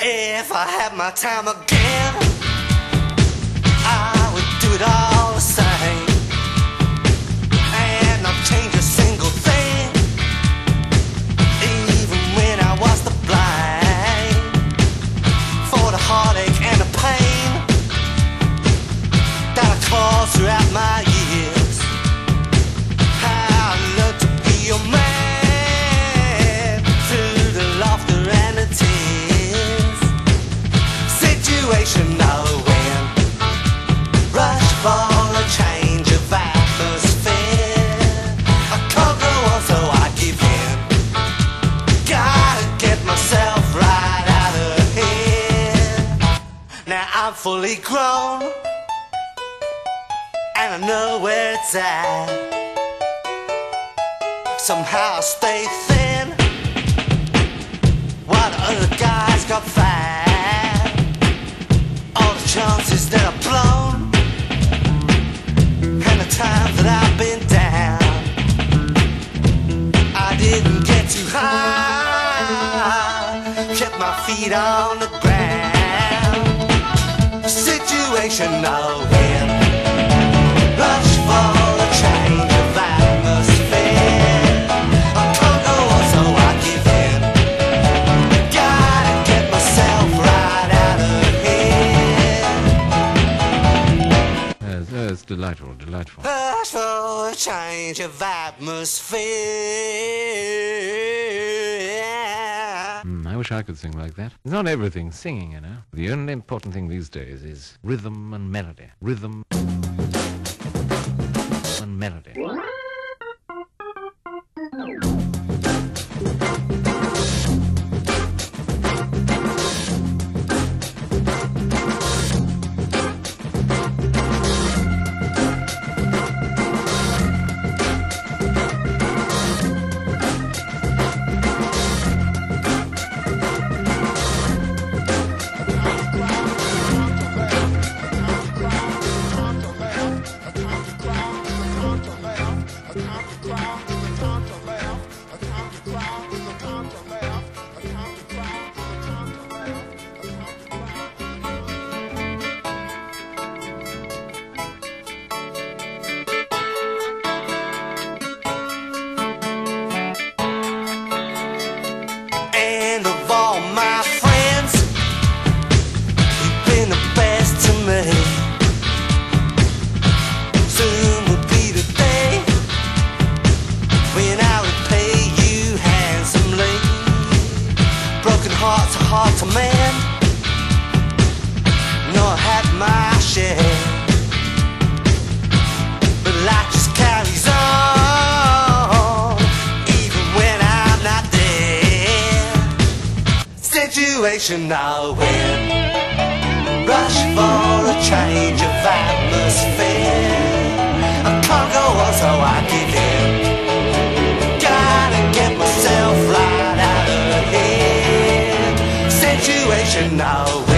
If I had my time again, I would do it all the same, and I'd change a single thing, even when I was to blame, for the heartache and the pain that I caused throughout my years. I learned to be your man through the laughter and the tears. Situation no win, rush for a change of atmosphere. I can't go on, so I give in. Gotta get myself right out of here. Now I'm fully grown, and I know where it's at. Somehow I stay thin while the other guys got fat. All the chances that I've blown and the times that I've been down, I didn't get too high, kept my feet on the ground. Situation no win, rush for a change of atmosphere. I can't go on, so I give in. Gotta get myself right out of here. It's delightful, delightful. Rush for a change of atmosphere. I wish I could sing like that. It's not everything singing, you know. The only important thing these days is rhythm and melody. Rhythm and melody. And of all my friends, you've been the best to me. Soon will be the day when I repay you handsomely. Broken hearts are hard to mend. No, I had my share, but life just carries on, even when I'm not there. Situation no win, rush for a change of atmosphere. I can't go on, so I give in. Gotta get myself right out of here. Situation no win.